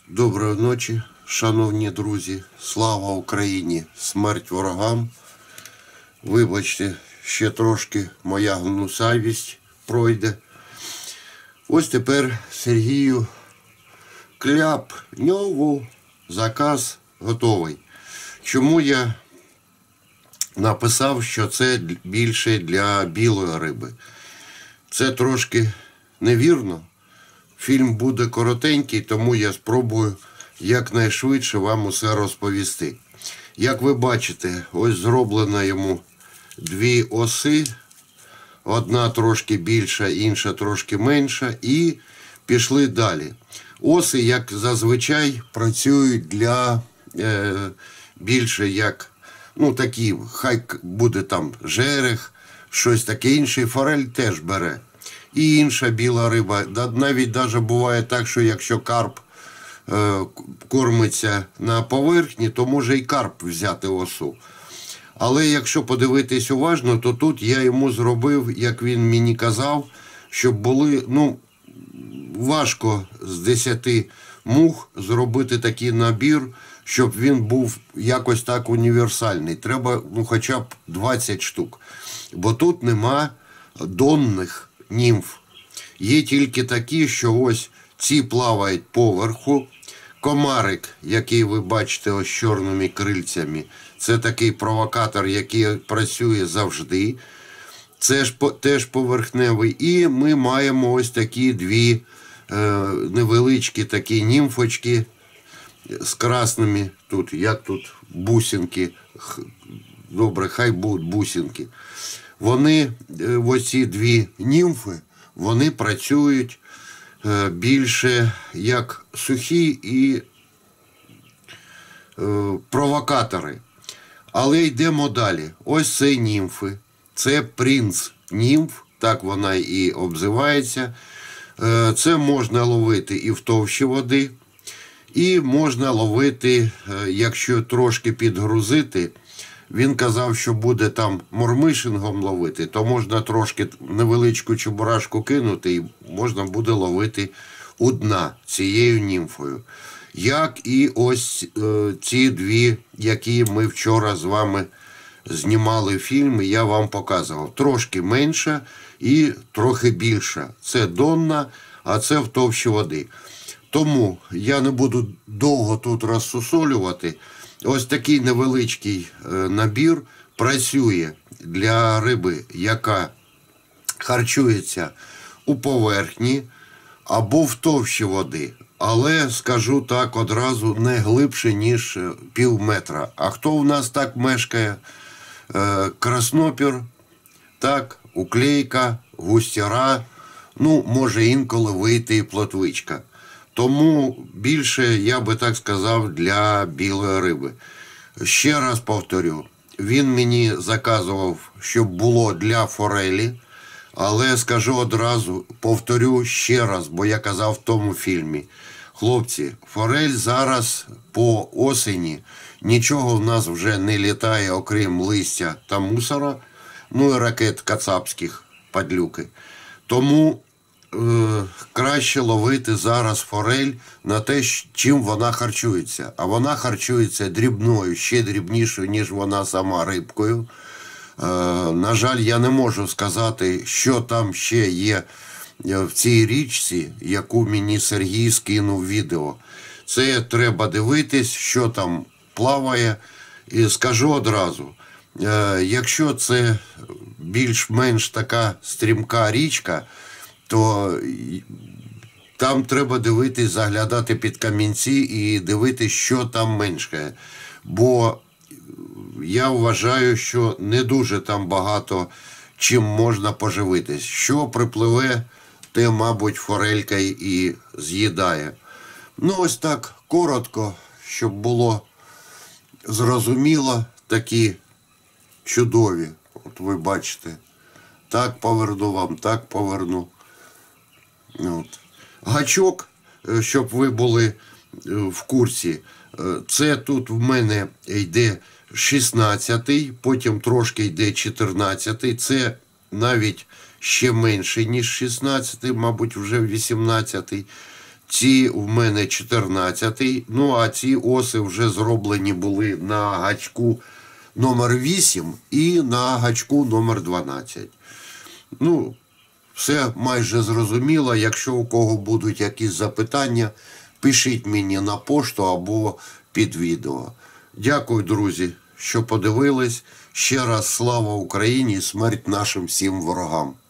Доброї ночі, шановні друзі. Слава Україні! Смерть ворогам. Вибачте, ще трошки моя гнусавість пройде. Ось тепер Сергію Кляпньову заказ готовий. Чому я написав, що це більше для білої риби? Це трошки невірно. Фільм буде коротенький, тому я спробую якнайшвидше вам усе розповісти. Як ви бачите, ось зроблено йому дві оси. Одна трошки більша, інша трошки менша. І пішли далі. Оси, як зазвичай, працюють для більше як, такі, хай буде там жерех, щось таке інше. Форель теж бере. І інша біла риба. Навіть буває так, що якщо карп кормиться на поверхні, то може і карп взяти осу. Але якщо подивитись уважно, то тут я йому зробив, як він мені казав, щоб були, важко з 10 мух зробити такий набір, щоб він був якось так універсальний. Треба, хоча б 20 штук. Бо тут нема донних німф. Є тільки такі, що ось ці плавають поверху. Комарик, який ви бачите ось чорними крильцями, це такий провокатор, який працює завжди. Це ж теж поверхневий. І ми маємо ось такі дві невеличкі такі німфочки з красними, як тут бусинки. Добре, хай будуть бусинки. Вони, ось ці дві німфи, вони працюють більше як сухі і провокатори. Але йдемо далі. Ось це німфи. Це принц німф, так вона і обзивається. Це можна ловити і в товщі води. І можна ловити, якщо трошки підгрузити. Він казав, що буде там мормишингом ловити, то можна трошки невеличку чебурашку кинути і можна буде ловити у дна цією німфою. Як і ось ці дві, які ми вчора з вами знімали фільм, я вам показував. Трошки менша і трохи більша. Це донна, а це в товщі води. Тому я не буду довго тут розсусолювати. Ось такий невеличкий набір працює для риби, яка харчується у поверхні або в товщі води. Але, скажу так одразу, не глибше, ніж пів метра. А хто в нас так мешкає? Краснопір, так, уклейка, густяра, може інколи вийти і плотвичка. Тому більше, я би так сказав, для білої риби. Ще раз повторю, він мені заказував, щоб було для форелі, але скажу одразу, повторю ще раз, бо я казав в тому фільмі. Хлопці, форель зараз по осені, нічого в нас вже не літає, окрім листя та мусора, і ракет кацапських, падлюки. Тому краще ловити зараз форель на те, чим вона харчується. А вона харчується дрібною, ще дрібнішою, ніж вона сама рибкою. На жаль, я не можу сказати, що там ще є в цій річці, яку мені Сергій скинув відео. Це треба дивитись, що там плаває. І скажу одразу, якщо це більш-менш така стрімка річка, то там треба дивитись, заглядати під камінці і дивитись, що там мешкає. Бо я вважаю, що не дуже там багато чим можна поживитись. Що припливе, те, мабуть, форелька і з'їдає. Ось так, коротко, щоб було зрозуміло, такі чудові. От ви бачите. Так поверну вам, так поверну. Гачок, щоб ви були в курсі, це тут в мене йде 16-й, потім трошки йде 14-й, це навіть ще менше, ніж 16-й, мабуть, вже 18-й. Ці в мене 14-й. Ну, а ці оси вже зроблені були на гачку номер 8 і на гачку номер 12. Ну, все майже зрозуміло. Якщо у кого будуть якісь запитання, пишіть мені на пошту або під відео. Дякую, друзі, що подивились. Ще раз слава Україні і смерть нашим всім ворогам.